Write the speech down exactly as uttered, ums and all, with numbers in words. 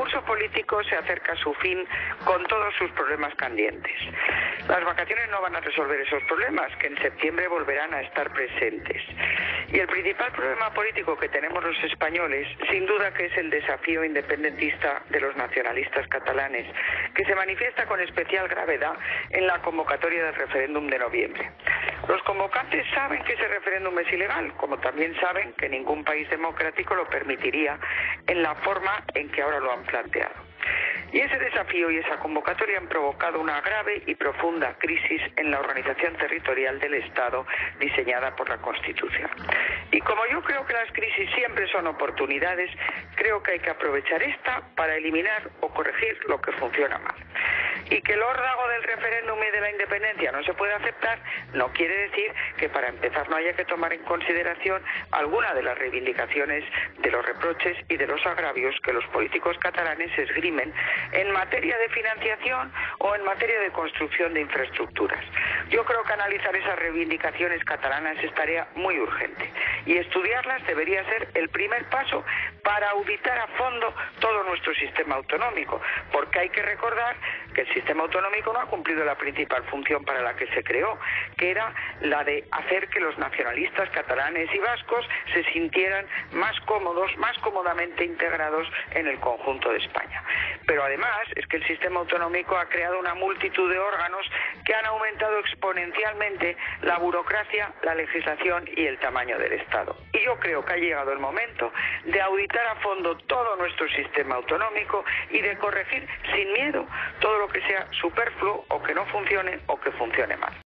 curso político se acerca a su fin con todos sus problemas candentes. Las vacaciones no van a resolver esos problemas, que en septiembre volverán a estar presentes. Y el principal problema político que tenemos los españoles, sin duda que es el desafío independentista de los nacionalistas catalanes, que se manifiesta con especial gravedad en la convocatoria del referéndum de noviembre. Los convocantes saben que ese referéndum es ilegal, como también saben que ningún país democrático lo permitiría en la forma en que ahora lo han planteado. Y ese desafío y esa convocatoria han provocado una grave y profunda crisis en la organización territorial del Estado diseñada por la Constitución. Y como yo creo que las crisis siempre son oportunidades, creo que hay que aprovechar esta para eliminar o corregir lo que funciona mal. Y que el órdago del referéndum y de la independencia no se puede aceptar no quiere decir que para empezar no haya que tomar en consideración alguna de las reivindicaciones, de los reproches y de los agravios que los políticos catalanes esgrimen en materia de financiación o en materia de construcción de infraestructuras. Yo creo que analizar esas reivindicaciones catalanas es tarea muy urgente y estudiarlas debería ser el primer paso para auditar a fondo todo nuestro sistema autonómico, porque hay que recordar que el sistema autonómico no ha cumplido la principal función para la que se creó, que era la de hacer que los nacionalistas catalanes y vascos se sintieran más cómodos, más cómodamente integrados en el conjunto de España. Pero además es que el sistema autonómico ha creado una multitud de órganos que han aumentado exponencialmente la burocracia, la legislación y el tamaño del Estado. Y yo creo que ha llegado el momento de auditar a fondo todo nuestro sistema autonómico y de corregir sin miedo todo lo que sea superfluo o que no funcione o que funcione mal.